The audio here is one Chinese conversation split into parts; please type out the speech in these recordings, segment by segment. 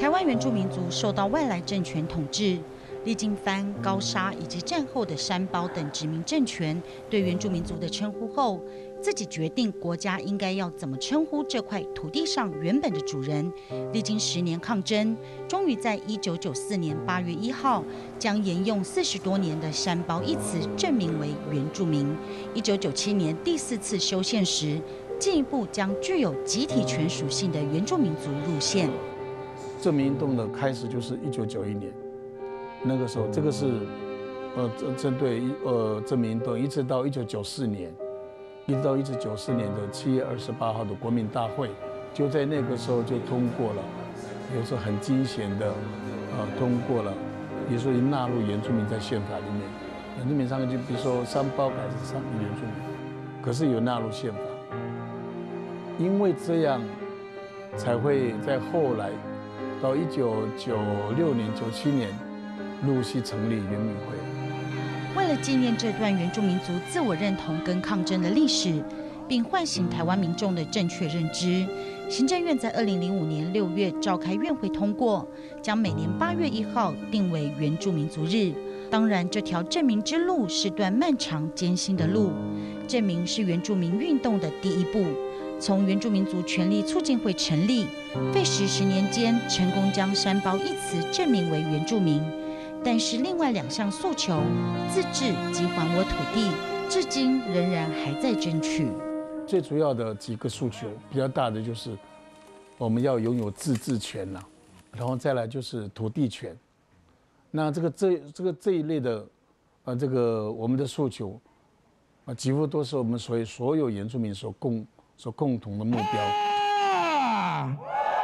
台湾原住民族受到外来政权统治，历经番、高沙以及战后的山胞等殖民政权对原住民族的称呼后，自己决定国家应该要怎么称呼这块土地上原本的主人。历经10年抗争，终于在1994年8月1号，将沿用40多年的山胞一词正名为原住民。1997年第4次修宪时，进一步将具有集体权属性的原住民族入宪。 正名运动的开始就是1991年，那个时候这个是针对正名运动，一直到1994年。一直到1994年的7月28号的国民大会，就在那个时候就通过了，也是很惊险的，通过了，也说纳入原住民在宪法里面。原住民上就比如说山胞改成原住民，可是有纳入宪法，因为这样才会在后来到1996年、97年陆续成立原民会。 为了纪念这段原住民族自我认同跟抗争的历史，并唤醒台湾民众的正确认知，行政院在2005年6月召开院会通过，将每年8月1号定为原住民族日。当然，这条正名之路是段漫长艰辛的路。正名是原住民运动的第一步，从原住民族权利促进会成立，费时10年间，成功将山胞一词正名为原住民。但是另外2项诉求，自治及还我土地，至今仍然还在争取。 最主要的几个诉求比较大的就是我们要拥有自治权啦，然后再来就是土地权。那这一类的这个我们的诉求几乎都是我们所有原住民所共同的目标。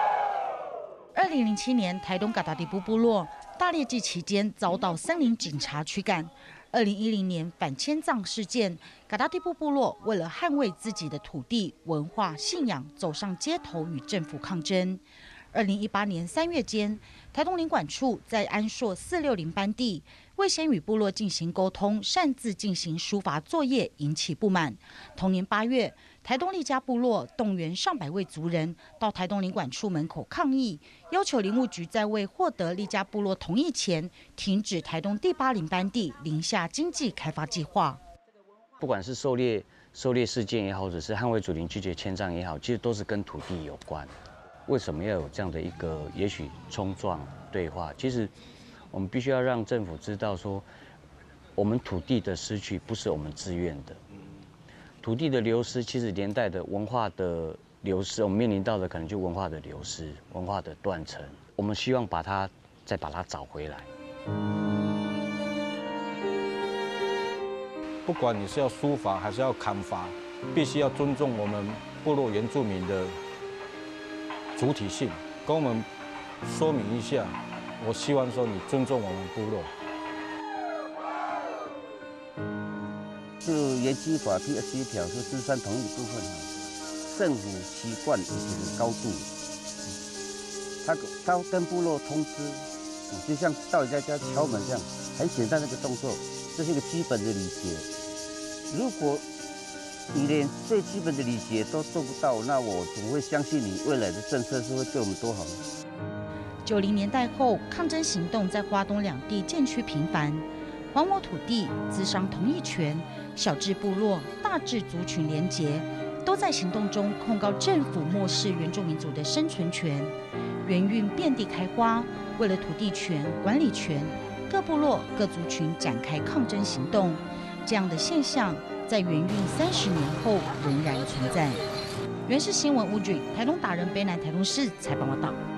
2007年，台东嘎达迪布部落大猎季期间遭到森林警察驱赶。2010年反迁葬事件，嘎达迪布部落为了捍卫自己的土地、文化、信仰，走上街头与政府抗争。2018年3月间，台东领管处在安硕460班地未先与部落进行沟通，擅自进行疏伐作业，引起不满。同年8月，台东利嘉部落动员上百位族人到台东领管处门口抗议，要求林务局在未获得利嘉部落同意前，停止台东第80班地林下经济开发计划。 不管是狩猎事件也好，或者是捍卫祖灵拒绝迁葬也好，其实都是跟土地有关。为什么要有这样的一个也许冲撞对话？其实我们必须要让政府知道说，我们土地的失去不是我们自愿的，土地的流失其实连带的文化的流失，我们面临到的可能就文化的流失、文化的断层。我们希望再把它找回来。 不管你是要疏伐还是要砍伐，必须要尊重我们部落原住民的主体性，跟我们说明一下。我希望说你尊重我们部落。 就原基法第21条是智山同意部分，政府习惯以前的高度，他跟部落通知，就像到人家家敲门这样，很简单的一个动作，这是一个基本的礼节。如果你连最基本的礼节都做不到，那我怎么会相信你未来的政策是会对我们多好呢 ？90年代后，抗争行动在花东两地渐趋频繁，还我土地、咨商同意权、小至部落、大至族群联结，都在行动中控告政府漠视原住民族的生存权。原运遍地开花，为了土地权、管理权，各部落、各族群展开抗争行动。这样的现象在原运30年后仍然存在。原视新闻吴举，台东达人卑南台东市采访报道。